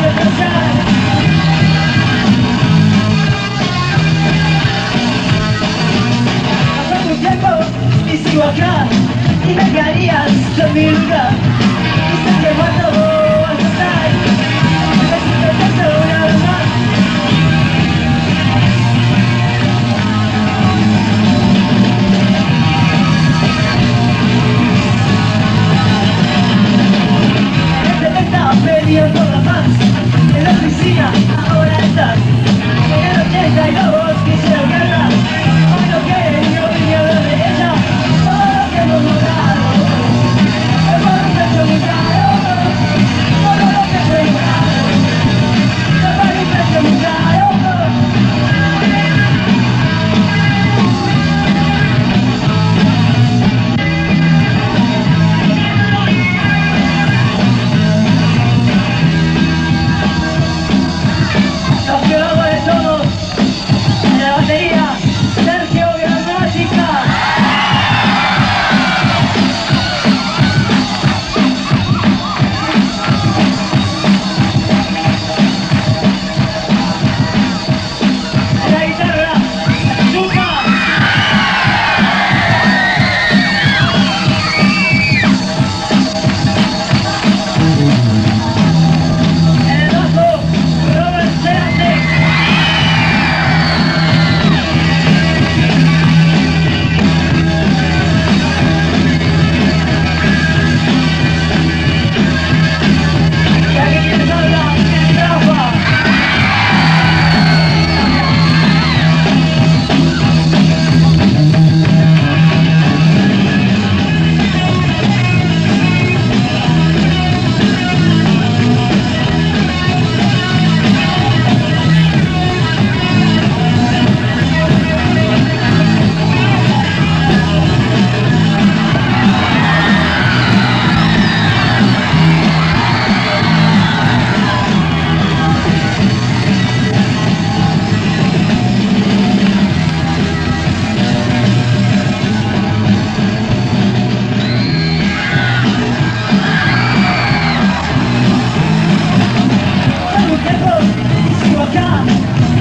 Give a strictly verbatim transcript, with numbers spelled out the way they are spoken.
Y sigo acá, y me quedarías en mi lugar. Y sé que cuando vas a estar, necesito tanto una vez más. En el setenta pedían por la paz, en la oficina ahora estás. En el ochenta y dos quisieron guerra, hoy no quieren ni oír ni hablar de ella. Hemos logrado, hemos hecho muy caro, todo lo que se logrado, se parece muy caro. Los biólogos de todos, en la batería, Sergio Gramática. Sigo acá,